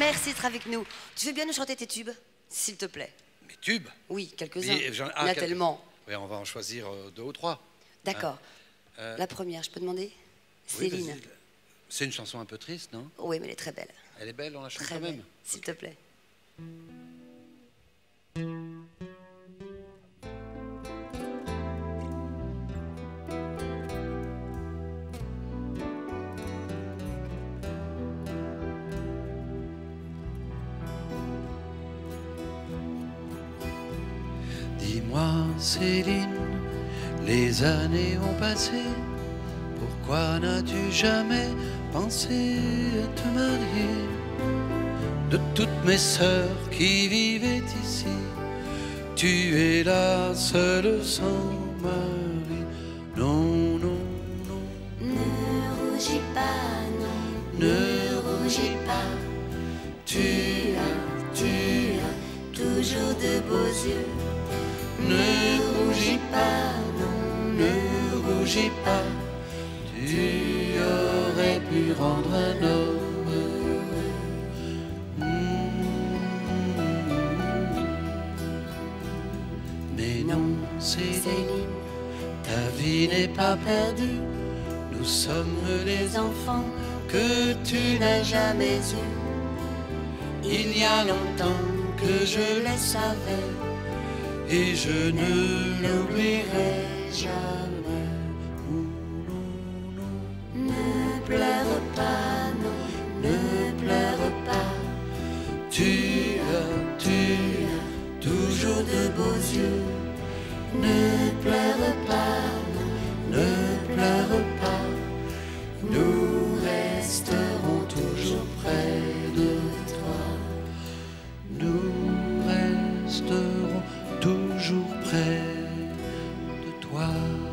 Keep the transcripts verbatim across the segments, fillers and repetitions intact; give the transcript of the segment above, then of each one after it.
Merci d'être avec nous. Tu veux bien nous chanter tes tubes, s'il te plaît? Mes tubes? Oui, quelques-uns. Mais, Il y en ah, a quelques... tellement. Oui, on va en choisir euh, deux ou trois. D'accord. Hein euh... La première, je peux demander? Oui, Céline. C'est une chanson un peu triste, non? Oui, mais elle est très belle. Elle est belle, on la chante très quand belle, même. s'il te plaît. Dis-moi, Céline, les années ont passé. Pourquoi n'as-tu jamais pensé à te marier? De toutes mes sœurs qui vivaient ici, tu es la seule sans mari. Non, non, non. Ne rougis pas, non. Ne rougis pas. Tu as, tu as toujours de beaux yeux. Ne rougis pas, non. Ne rougis pas. Tu aurais pu rendre un homme heureux. Mmh. Mais non, Céline, ta vie n'est pas perdue. Nous sommes les enfants que tu n'as jamais eus. Il y a longtemps que je les savais et je ne l'oublierai jamais. Ne pleure pas, non, ne pleure pas. Tu as, tu as toujours de beaux yeux. Ne pleure pas, non, ne pleure pas. Nous resterons toujours près de toi. Nous resterons toujours près de toi.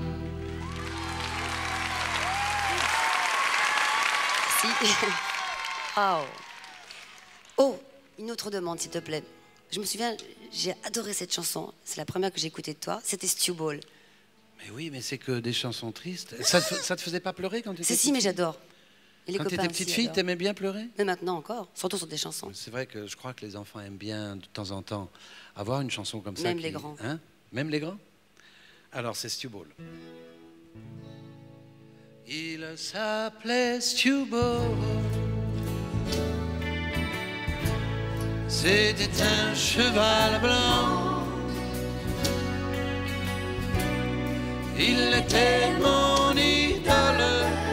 Oh. Oh, une autre demande, s'il te plaît. Je me souviens, j'ai adoré cette chanson. C'est la première que j'ai écoutée de toi. C'était Stew Ball. Mais oui, mais c'est que des chansons tristes. Ça te, ça te faisait pas pleurer quand tu étais Si, si, mais j'adore. Et les Quand tu étais petite fille, t'aimais bien pleurer? Mais maintenant encore, surtout sur des chansons. C'est vrai que je crois que les enfants aiment bien, de temps en temps, avoir une chanson comme ça. Même qui... les grands. Hein? Même les grands? Alors, c'est Stew Ball. Il s'appelait Stew Ball. C'était un cheval blanc. Il était mon idole.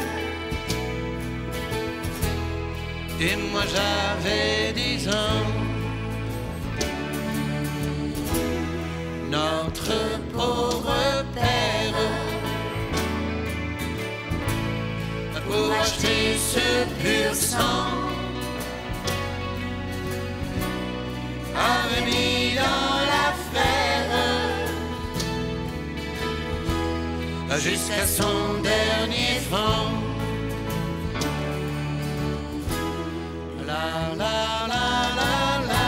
Et moi j'avais dix ans. Notre pauvre père, pour acheter ce pur sang, avait mis dans l'affaire jusqu'à son dernier franc. La la la la la.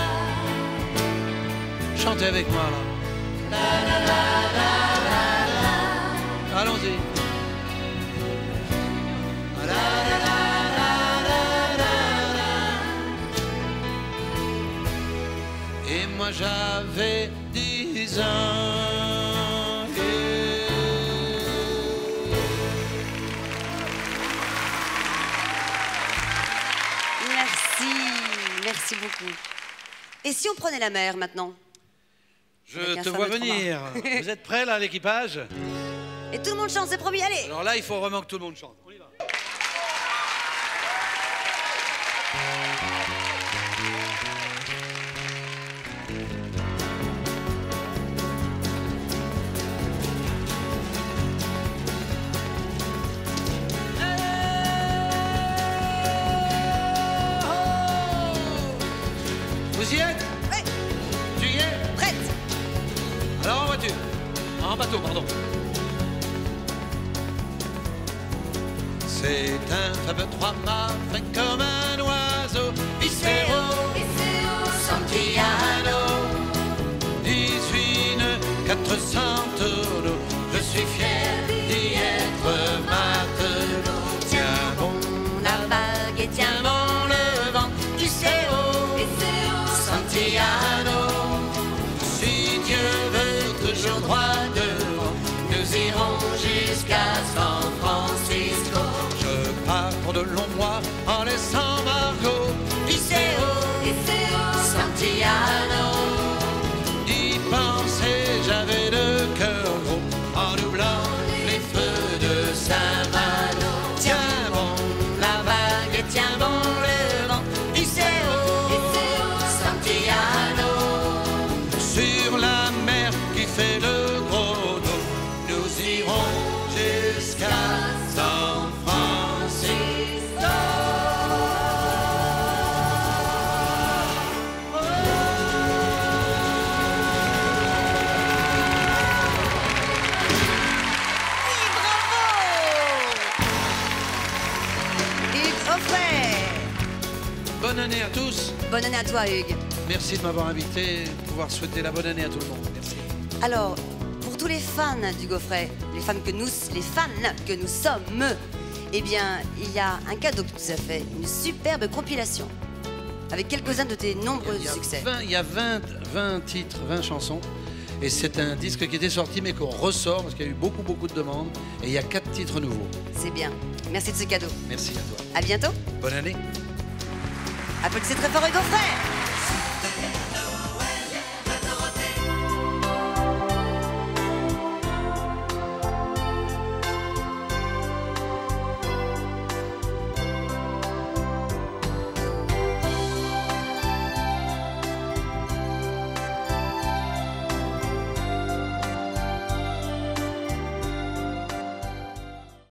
Chantez avec moi là. La la la la la la. Allons-y. La la la la la la la. Et moi j'avais dix ans. Merci, merci beaucoup. Et si on prenait la mer maintenant? Je te vois venir. Vous êtes prêts là, l'équipage? Et tout le monde chante, c'est promis, allez! Alors là, il faut vraiment que tout le monde chante. On y va. Vous y êtes? Ouais. Tu y es? Prête. Alors en voiture. En bateau, pardon. C'est un fameux trois-mâts fait comme un oiseau. Vicero, Santillano, dix-huit nœuds, quatre cents tonneaux. Je suis fier d'y être matelot. Tiens bon la vague et tiens bon le vent. Tu sais en laissant Margot. Iseo, Santillano. D'y penser, j'avais le cœur gros, en doublant les feux de Saint-Malo. Tiens bon la vague, tiens bon le vent. Iseo, Santillano. Sur la mer qui fait le gros dos, nous irons jusqu'à San Francisco. Hugues Offray. Bonne année à tous. Bonne année à toi, Hugues. Merci de m'avoir invité, de pouvoir souhaiter la bonne année à tout le monde. Merci. Alors, pour tous les fans du Gaufret, les fans que nous, les fans que nous sommes, eh bien, il y a un cadeau que tu nous as fait, une superbe compilation avec quelques-uns de tes nombreux Il y a succès. vingt, il y a vingt, vingt titres, vingt chansons. Et c'est un disque qui était sorti mais qu'on ressort parce qu'il y a eu beaucoup, beaucoup de demandes. Et il y a quatre titres nouveaux. C'est bien. Merci de ce cadeau. Merci à toi. À bientôt. Bonne année. Applaudissez très fort Hugues Offray.